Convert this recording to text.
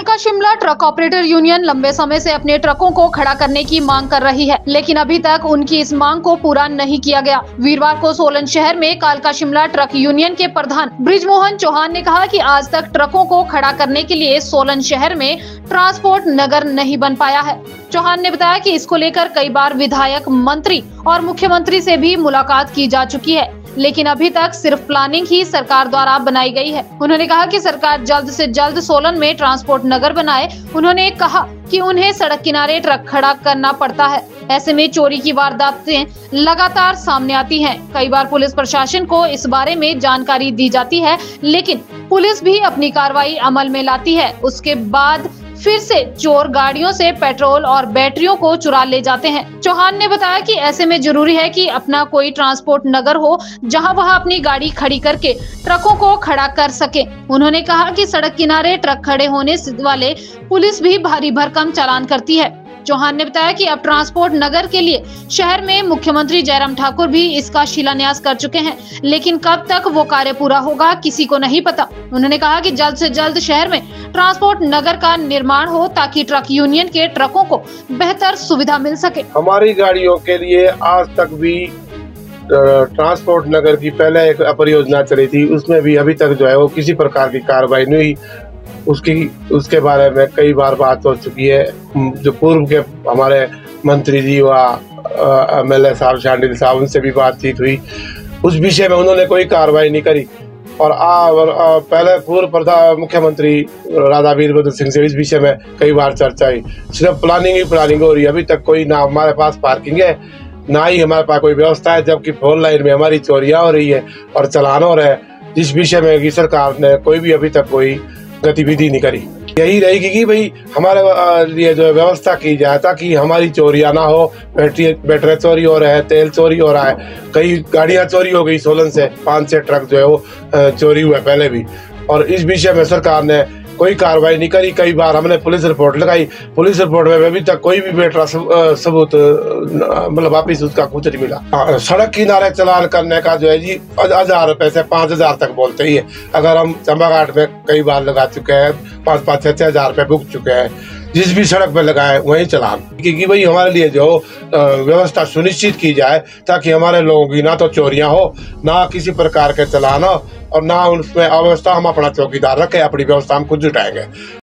कालका Shimla truck operator union लंबे समय से अपने ट्रकों को खड़ा करने की मांग कर रही है, लेकिन अभी तक उनकी इस मांग को पूरा नहीं किया गया। वीरवार को सोलन शहर में कालका शिमला ट्रक यूनियन के प्रधान बृजमोहन चौहान ने कहा कि आज तक ट्रकों को खड़ा करने के लिए सोलन शहर में ट्रांसपोर्ट नगर नहीं बन पाया है। चौहान ने बताया कि इसको लेकर कई बार विधायक, मंत्री और मुख्यमंत्री से भी मुलाकात की जा चुकी है, लेकिन अभी तक सिर्फ प्लानिंग ही सरकार द्वारा बनाई गई है। उन्होंने कहा कि सरकार जल्द से जल्द सोलन में ट्रांसपोर्ट नगर बनाए। उन्होंने कहा कि उन्हें सड़क किनारे ट्रक खड़ा करना पड़ता है, ऐसे में चोरी की वारदातें लगातार सामने आती हैं। कई बार पुलिस प्रशासन को इस बारे में जानकारी दी जाती है, लेकिन पुलिस भी अपनी कार्रवाई अमल में लाती है। उसके बाद फिर से चोर गाड़ियों से पेट्रोल और बैटरियों को चुरा ले जाते हैं। चौहान ने बताया कि ऐसे में जरूरी है कि अपना कोई ट्रांसपोर्ट नगर हो जहां वह अपनी गाड़ी खड़ी करके ट्रकों को खड़ा कर सके। उन्होंने कहा कि सड़क किनारे ट्रक खड़े होने वाले पुलिस भी भारी भरकम चालान करती है। चौहान ने बताया कि अब ट्रांसपोर्ट नगर के लिए शहर में मुख्यमंत्री जयराम ठाकुर भी इसका शिलान्यास कर चुके हैं, लेकिन कब तक वो कार्य पूरा होगा किसी को नहीं पता। उन्होंने कहा कि जल्द से जल्द शहर में ट्रांसपोर्ट नगर का निर्माण हो ताकि ट्रक यूनियन के ट्रकों को बेहतर सुविधा मिल सके। हमारी गाड़ियों के लिए आज तक भी ट्रांसपोर्ट नगर की पहले एक परियोजना चली थी, उसमें भी अभी तक जो है वो किसी प्रकार की कार्रवाई नहीं हुई। उसके बारे में कई बार बात हो चुकी है। जो पूर्व के हमारे मंत्री जी व MLA साहब, शांडिल साहब, उनसे भी बातचीत हुई। उस विषय में उन्होंने कोई कार्रवाई नहीं करी। और पहले पूर्व प्रधान मुख्यमंत्री राधा वीरभद्र सिंह से इस विषय में कई बार चर्चा हुई। सिर्फ प्लानिंग ही प्लानिंग हो रही है। अभी तक कोई ना हमारे पास पार्किंग है, ना ही हमारे पास कोई व्यवस्था है, जबकि 4 लाइन में हमारी चोरियां हो रही है और चालान हो रहा है, जिस विषय में की सरकार ने कोई भी अभी तक कोई गतिविधि नहीं करी। यही रहेगी कि भाई हमारे लिए जो व्यवस्था की जाए ताकि हमारी चोरियां ना हो। बैटरी चोरी हो रहा है, तेल चोरी हो रहा है, कई गाड़ियां चोरी हो गई। सोलन से 5-6 ट्रक जो है वो चोरी हुए पहले भी, और इस विषय में सरकार ने कोई कार्रवाई नहीं करी। कई बार हमने पुलिस रिपोर्ट लगाई, पुलिस रिपोर्ट में अभी तक कोई भी बेटा सबूत मतलब वापिस उसका कुछ नहीं मिला। सड़क किनारे चालान करने का जो है जी 1000 रुपए से 5000 तक बोलते ही है। अगर हम चंबाघाट में कई बार लगा चुके हैं, 5-6 हजार रुपए बुक चुके हैं। जिस भी सड़क पे लगाए वही चालान, क्योंकि भाई हमारे लिए जो व्यवस्था सुनिश्चित की जाए ताकि हमारे लोगों की ना तो चोरियां हो, ना किसी प्रकार के चालान हो, और ना उसमें अव्यवस्था। हम अपना चौकीदार रखें, अपनी व्यवस्था हम खुद जुटाएंगे।